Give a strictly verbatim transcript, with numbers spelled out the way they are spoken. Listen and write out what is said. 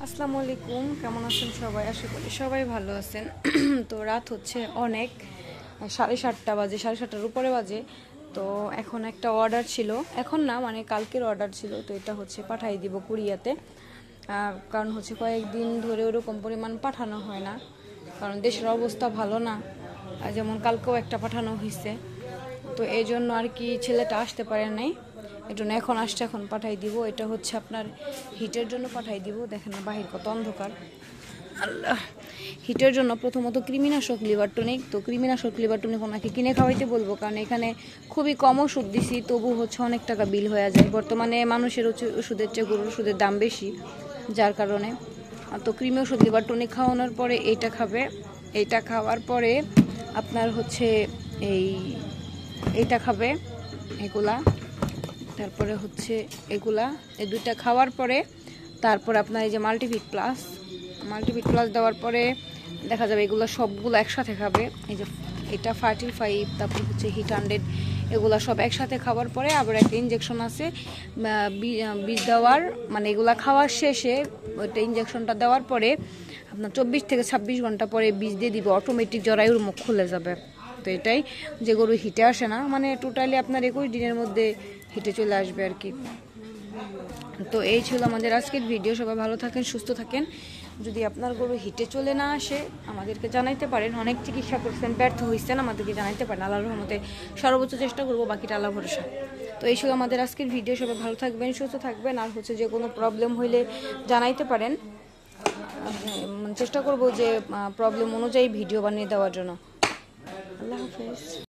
আসসালামু আলাইকুম, কেমন আছেন সবাই? আশা করি সবাই ভালো আছেন। তো রাত হচ্ছে অনেক, সাড়ে সাতটা বাজে, সাড়ে সাতটার উপরে বাজে। তো এখন একটা অর্ডার ছিল, এখন না মানে কালকের অর্ডার ছিল, তো এটা হচ্ছে পাঠাই দিব কুরিয়াতে। কারণ হচ্ছে কয়েকদিন ধরে ওরকম পরিমাণ পাঠানো হয় না, কারণ দেশের অবস্থা ভালো না। যেমন কালকেও একটা পাঠানো হয়েছে, তো এই জন্য আর কি ছেলেটা আসতে পারে নাই, এই জন্য এখন আসছে, এখন পাঠাই দিব। এটা হচ্ছে আপনার হিটের জন্য পাঠাই দিব। দেখেন না বাহির কত অন্ধকার, আল্লাহ। হিটের জন্য প্রথমত কৃমিনাশক লিভার টনিক, তো কৃমিনাশক লিভার টনিক ওনাকে কিনে খাওয়াইতে বলবো, কারণ এখানে খুবই কম ওষুধ দিছি, তবু হচ্ছে অনেক টাকা বিল হয়ে যায়। বর্তমানে মানুষের হচ্ছে ওষুধের চেয়ে গরুর ওষুধের দাম বেশি, যার কারণে। তো কৃমি ওষুধ লিভার টনিক খাওয়ানোর পরে এইটা খাবে। এইটা খাওয়ার পরে আপনার হচ্ছে এই এইটা খাবে, এগুলা। তারপরে হচ্ছে এগুলা, এই দুইটা খাওয়ার পরে তারপর আপনার এই যে মাল্টিভিট প্লাস, মাল্টিভিট প্লাস দেওয়ার পরে দেখা যাবে এগুলো সবগুলো একসাথে খাবে। এই যে এটা ফার্টি ফাইভ, তারপর হচ্ছে হিট হান্ড্রেড, এগুলো সব একসাথে খাওয়ার পরে আবার একটা ইঞ্জেকশন আছে বীজ দেওয়ার, মানে এগুলা খাওয়ার শেষে ওইটা ইঞ্জেকশনটা দেওয়ার পরে আপনার চব্বিশ থেকে ছাব্বিশ ঘন্টা পরে বীজ দিয়ে দিবে, অটোমেটিক জরায়ুর মুখ খুলে যাবে। তো এটাই, যে গরু হিটে আসে না, মানে টোটালি আপনার একুশ দিনের মধ্যে হিটে চলে আসবে আর কি। তো এই ছিল আমাদের আজকের ভিডিও। সবাই ভালো থাকেন, সুস্থ থাকেন। যদি আপনার গরু হিটে চলে না আসে আমাদেরকে জানাইতে পারেন। অনেক চিকিৎসা করছেন, ব্যর্থ হয়েছেন, আমাদেরকে জানাইতে পারেন। আল্লাহর রহমতে সর্বোচ্চ চেষ্টা করবো, বাকিটা আল্লাহ ভরসা। তো এই ছিল আমাদের আজকের ভিডিও। সবাই ভালো থাকবেন, সুস্থ থাকবেন। আর হচ্ছে যে কোনো প্রবলেম হইলে জানাইতে পারেন, চেষ্টা করবো যে প্রবলেম অনুযায়ী ভিডিও বানিয়ে দেওয়ার জন্য। আল্লাহ হাফেজ।